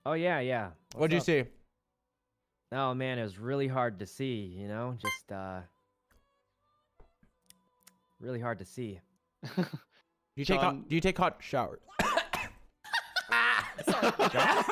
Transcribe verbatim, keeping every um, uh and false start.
Oh yeah, yeah. What's What'd you up? see? Oh man, it was really hard to see, you know? Just uh really hard to see. Do you take hot? John, Do you take hot showers? John?